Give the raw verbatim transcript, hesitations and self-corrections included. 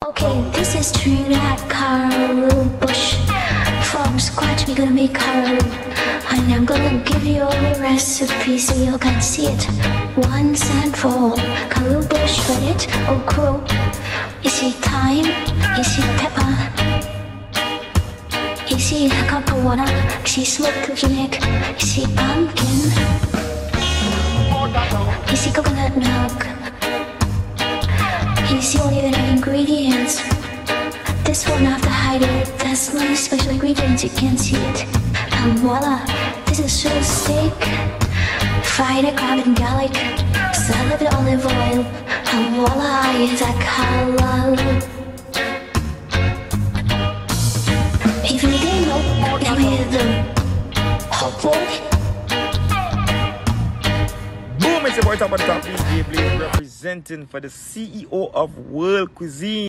Okay, this is Trinidad Carol Bush. From scratch we're gonna make Carol, and I'm gonna give you all the recipe so you can see it once and for all. Carol Bush, red it, okra. You see thyme, you see pepper, you see a cup of water, you see smoked cooking egg, you see pumpkin, you see coconut milk. You see only the ingredients. This one I have to hide it. That's my special ingredients. You can't see it. And voila, this is shrimp steak, fried egg, crab and garlic, salad with olive oil. And voila, it's a halal. If you didn't know, now here's the hot boy. Boom, it's your boy Top of the Top, D J Blaze, representing for the C E O of World Cuisine.